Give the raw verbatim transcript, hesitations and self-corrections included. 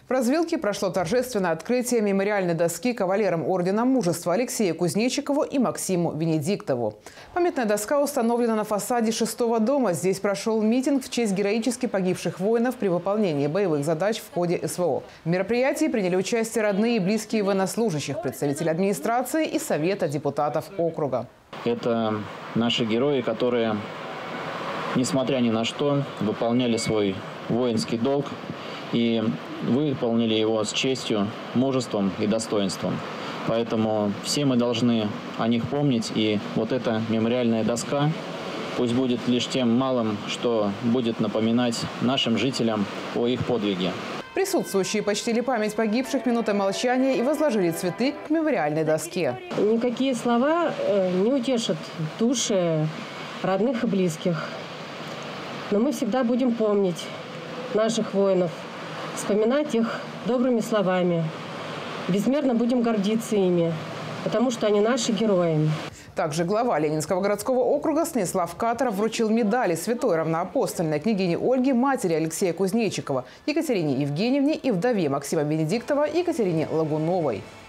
В развилке прошло торжественное открытие мемориальной доски кавалерам Ордена Мужества Алексею Кузнечикову и Максиму Венедиктову. Памятная доска установлена на фасаде шестого дома. Здесь прошел митинг в честь героически погибших воинов при выполнении боевых задач в ходе СВО. В мероприятии приняли участие родные и близкие военнослужащих, представители администрации и Совета депутатов округа. Это наши герои, которые, несмотря ни на что, выполняли свой воинский долг и выполнили его с честью, мужеством и достоинством. Поэтому все мы должны о них помнить. И вот эта мемориальная доска пусть будет лишь тем малым, что будет напоминать нашим жителям о их подвиге. Присутствующие почтили память погибших минутой молчания и возложили цветы к мемориальной доске. Никакие слова не утешат души родных и близких. Но мы всегда будем помнить наших воинов, вспоминать их добрыми словами. Безмерно будем гордиться ими, потому что они наши герои. Также глава Ленинского городского округа Станислав Катаров вручил медали святой равноапостольной княгине Ольги, матери Алексея Кузнечикова, Екатерине Евгеньевне и вдове Максима Венедиктова Екатерине Лагуновой.